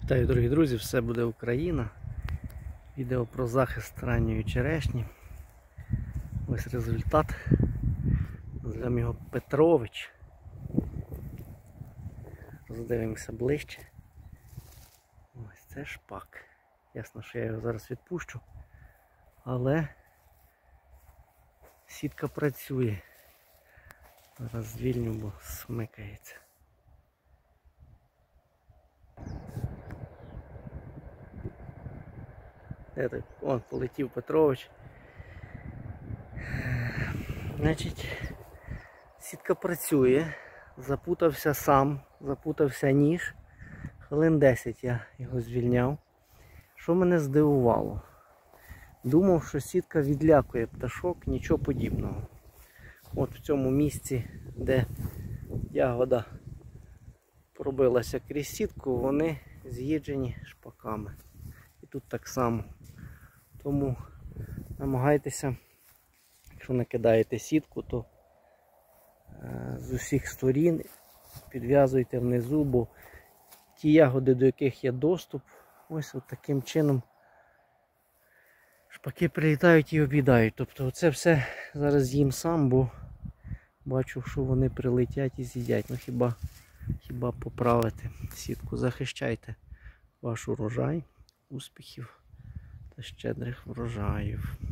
Вітаю, дорогі друзі, все буде Україна. Відео про захист ранньої черешні. Ось результат. Назвемо його Петрович. Роздивимося ближче. Ось це шпак. Ясно, що я його зараз відпущу. Але сітка працює. Зараз звільню, бо смикається. Вон полетів Петрович. Значить, сітка працює. Запутався сам, запутався ніж. Хвилин 10 я його звільняв. Що мене здивувало? Думав, що сітка відлякує пташок, нічого подібного. От в цьому місці, де ягода пробилася крізь сітку, вони з'їджені шпаками. І тут так само. Тому намагайтеся, якщо накидаєте сітку, то з усіх сторін підв'язуйте внизу, бо ті ягоди, до яких є доступ, ось от таким чином шпаки прилітають і об'їдають. Тобто це все зараз їм сам, бо бачу, що вони прилетять і з'їдять. Ну хіба поправити сітку. Захищайте ваш урожай, успіхів та щедрих врожаїв.